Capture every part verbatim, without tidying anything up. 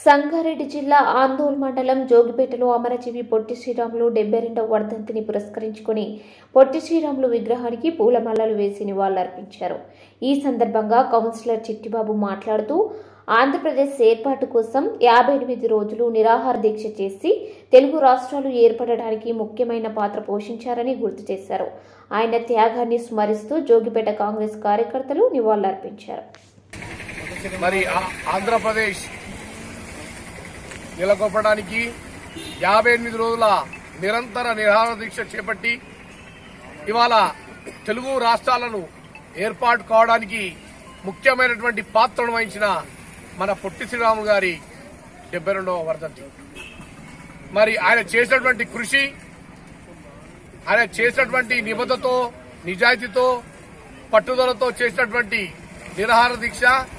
సంగారెడ్డి జిల్లా ఆందోళ్ మండలం జోగిపేటలో అమరజీవి పొట్టి శ్రీరాములు డెబ్బై రెండవ వర్ధంతిని పురస్కరించుకుని పొట్టి శ్రీరాములు విగ్రహానికి పూలమాలలు వేసి నివాళులర్పించారు. ఈ సందర్భంగా కౌన్సిలర్ చిట్టిబాబు మాట్లాడుతూ ఆంధ్రప్రదేశ్ ఏర్పాటు కోసం యాభై ఎనిమిది రోజులు నిరాహార దీక్ష చేసి తెలుగు రాష్ట్రాలు ఏర్పడడానికి ముఖ్యమైన పాత్ర పోషించారని గుర్తు చేశారు. ఆయన త్యాగాన్ని స్మరిస్తూ జోగిపేట కాంగ్రెస్ కార్యకర్తలు నివాళులర్పించారు. మరి ఆంధ్రప్రదేశ్ నెలకొల్పడానికి యాభై ఎనిమిది రోజుల నిరంతర నిరాహార దీక్ష చేపట్టి ఇవాళ తెలుగు రాష్ట్రాలను ఏర్పాటు కావడానికి ముఖ్యమైనటువంటి పాత్రను వహించిన మన పొట్టి శ్రీరాములు గారి డెబ్బై రెండవ వర్ధంతి. మరి ఆయన చేసినటువంటి కృషి, ఆయన చేసినటువంటి నిబద్ధతతో, నిజాయితీతో, పట్టుదలతో చేసినటువంటి నిరాహార దీక్ష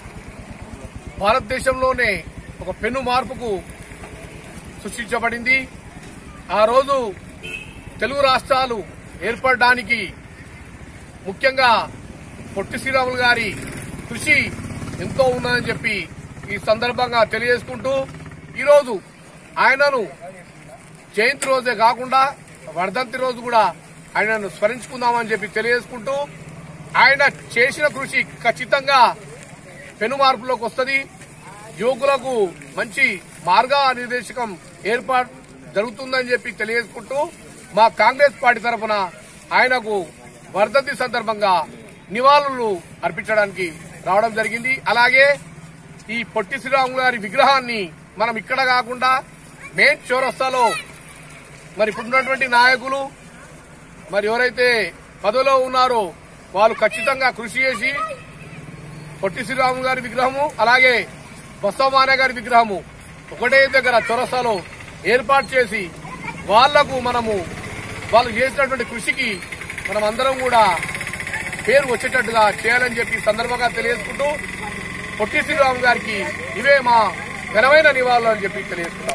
భారతదేశంలోనే ఒక పెను మార్పుకు సృష్టించబడింది. ఆ రోజు తెలుగు రాష్ట్రాలు ఏర్పడడానికి ముఖ్యంగా పొట్టి శ్రీరాములు గారి కృషి ఎంతో ఉన్నదని చెప్పి ఈ సందర్భంగా తెలియజేసుకుంటూ ఈరోజు ఆయనను జయంతి రోజే కాకుండా వర్ధంతి రోజు కూడా ఆయనను స్మరించుకుందామని చెప్పి తెలియజేసుకుంటూ ఆయన చేసిన కృషి ఖచ్చితంగా పెను మార్పులోకి వస్తుంది. యువకులకు మంచి మార్గనిర్దేశకం ఏర్పాటు జరుగుతుందని చెప్పి తెలియజేసుకుంటూ మా కాంగ్రెస్ పార్టీ తరఫున ఆయనకు వర్ధంతి సందర్భంగా నివాళులు అర్పించడానికి రావడం జరిగింది. అలాగే ఈ పొట్టి శ్రీరాములు గారి విగ్రహాన్ని మనం ఇక్కడ కాకుండా మెయిన్ చౌరస్తాలో మరి ఇప్పుడున్నటువంటి నాయకులు మరి ఎవరైతే పదవిలో ఉన్నారో వాళ్ళు ఖచ్చితంగా కృషి చేసి పొట్టి శ్రీరాములు గారి విగ్రహము అలాగే బసవమాన్య గారి విగ్రహము ఒకటే దగ్గర చౌరస్తాలో ఏర్పాటు చేసి వాళ్లకు మనము వాళ్ళు చేసినటువంటి కృషికి మనం అందరం కూడా పేరు వచ్చేటట్టుగా చేయాలని చెప్పి సందర్భంగా తెలియజేసుకుంటూ పొట్టి శ్రీరాములు గారికి ఇవే మా ఘనమైన నివాళులు అని చెప్పి తెలియజేసుకుంటాం.